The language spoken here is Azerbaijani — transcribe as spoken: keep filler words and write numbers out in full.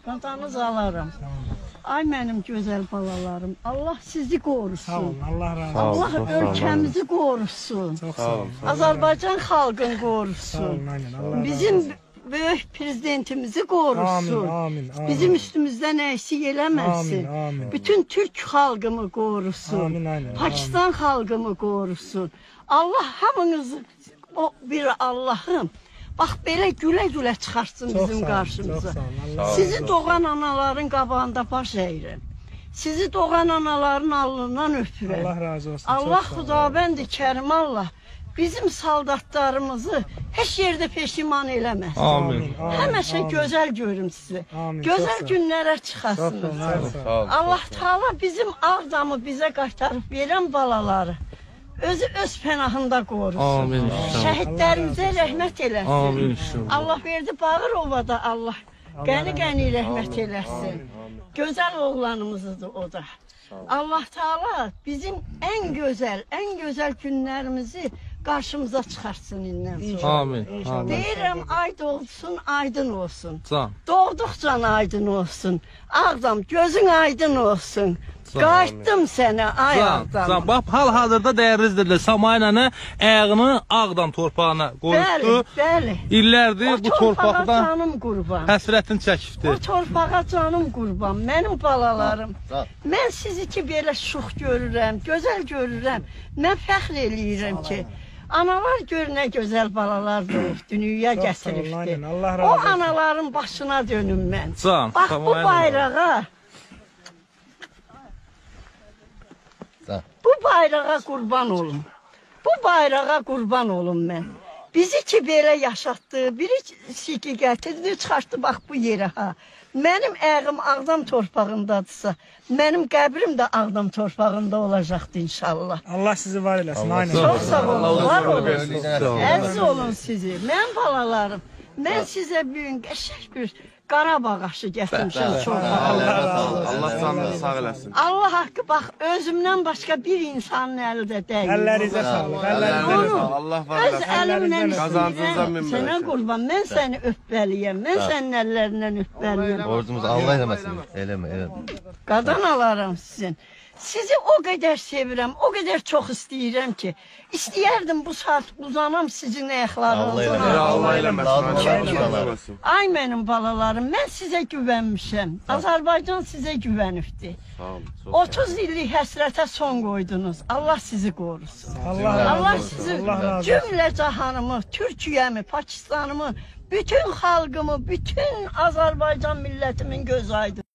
Qadanız alaram. Ay mənim gözəl balalarım. Allah sizi qorusun. Sağ olun, Allah razı olsun. Allah Sağ olun, ölkəmizi qorusun. Çok sağ olun. Azərbaycan xalqını Sağ qorusun. olun, aynen. Allah razı olsun. Bizim böyük prezidentimizi qorusun. Amin, amin, amin. Bizim üstümüzdən əksik eləməsin. Amin, amin. Bütün Türk xalqımı qorusun. Amin, aynen. Pakistan xalqımı qorusun. Allah hamınızı, o bir Allah'ım, bax belə gülə-gülə çıxartsın Çok bizim sağ olun, qarşımıza. çok sağ olun. Allah razı Sizi olsun. doğan anaların qabağında baş əyirəm. Sizi doğan anaların alnından öpürəm. Allah razı olsun. Allah çok sağ olun. Xudabəndi Kərim Allah bizim saldatlarımızı heç yerdə peşiman eləməsin. Amin. Həmişə amin. gözəl görüm sizi. Amin, çok Gözəl sağ ol. günlərə Çok çıxasınız. sağ olun. Sağ ol. Allah Taala bizim Ağdamı bizə qaytarıb verən balaları özü öz pənahında qorusun. Amin. Şəhidlərimizə rəhmət eləsin. Amin inşallah. Allah verdi Bağırovada Allah qəni-qəni rəhmət eləsin. Gözəl oğlanımızdır o da. Allah Taala bizim ən gözəl, ən gözəl günlərimizi qarşımıza çıxartsın indən sonra. Amin. Amin. Deyirəm ay doğsun, aydın olsun. Can. Doğduqca aydın olsun. Ağdam gözün aydın olsun. Qayıtdım sənə ay Can. Ağdam. Can. Bax hal-hazırda dəyərli izləyicilər, Samay nənə ayağını Ağdam torpağına Bəli, qoyubdu. bəli. İllərdir O bu torpağa torpaqdan canım qurban. həsrətini çəkibdi. O torpağa canım qurban. Mənim balalarım. Mən sizi ki belə şux görürəm, gözəl görürəm. Mən fəxr eləyirəm ki, analar gör nə gözəl balalar doğub, dünyaya Çok sağ olun, aynen. gətiribdi. Allah razı O olsun. anaların başına dönüm mən. Can. Bax bu Samay nənə. bayrağa, bu bayrağa qurban olum. Bu bayrağa qurban olum mən. Bizi ki belə yaşatdı, birisi ki gətirdi, çıxartdı bax bu yerə ha. Mənim ayağım Ağdam torpağındadırsa, mənim qəbrim də Ağdam torpağında olacaqdı inşallah. Allah sizi var eləsin. Aynen. Çox sağ olun, var olun. Sağ olun. Əziz olun sizi, mən balalarım. Mən sizə bir gün qəşəng bir Qarabağ aşı gətirmişəm torpağına. Allah canını sağ eləsin. Allah haqqı bax, özümdən başqa bir insanın əli də deyil. Əllərinizə sağlık. Əllərinizə Onu sağlık. Allah var öz eləsin. əlimlə Qazancınıza istəyirəm. min Sənə bərəkət. qurban, mən səni öpbəliyəm. Mən sənin əllərindən öpbəliyəm. Borcumuz Allah eləməsin. Eləmə, eləmə. Qadan alaram sizin. Sizi o qədər sevirəm, o qədər çox istəyirəm ki, istəyərdim bu saat uzanam sizin ayaqlarınızın Allah Allah altında. eləməsin. Allah eləsin. Ay mənim balalarım, mən sizə güvənmişəm. Azərbaycan sizə güvənibdi. Sağ olun. Çox otuz illik həsrətə son qoydunuz. Allah sizi qorusun. Allah razı Allah olsun. sizi Allah razı olsun. cümlə cahanımı, Türkiyəmi, Pakistanımı, bütün xalqımı, bütün Azərbaycan millətimin göz aydın.